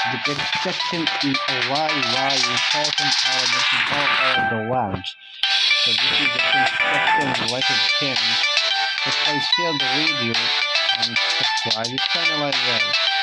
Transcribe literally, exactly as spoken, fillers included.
The construction is a very, very important element in all of the lands. So this is the construction related thing. So please share the video and subscribe to the channel as well.